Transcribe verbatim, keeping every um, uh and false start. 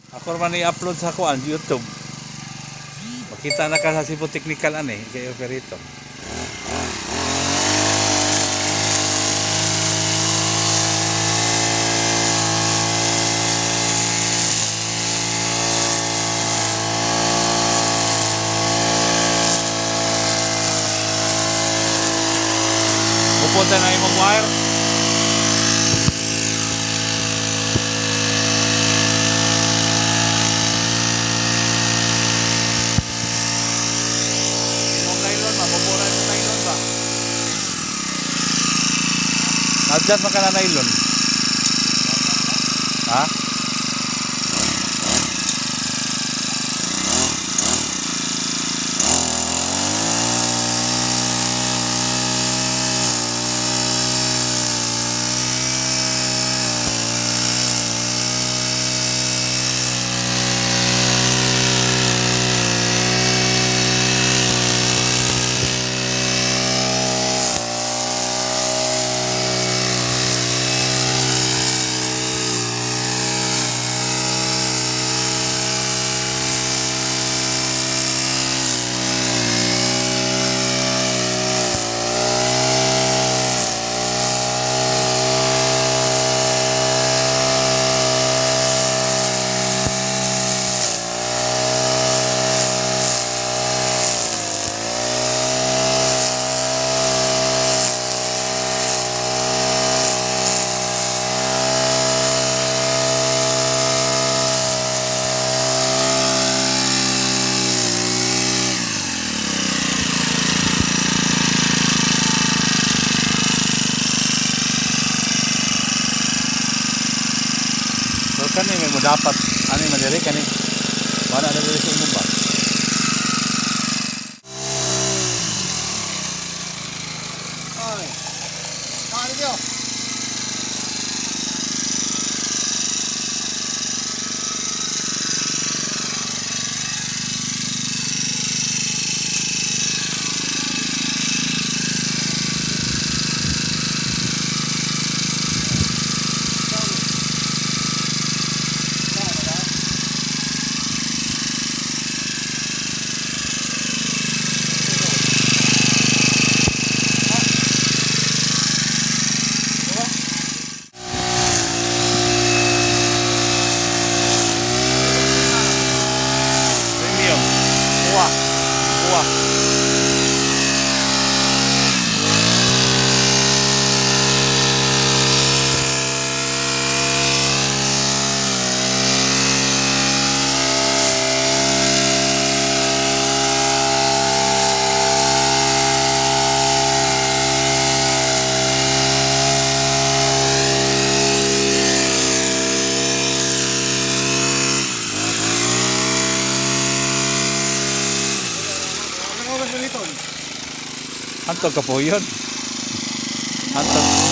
Ako man i-upload sa kuan YouTube. Makita na ka sa Cebu Technical ani kay operator. Pupunta na imong wire. Adjust maka na nylon. Ha? Kani may mo dapat ani madiri kani wala na diri sa imong ba. Ay. Kani dio. Antog ka po yun. Antog.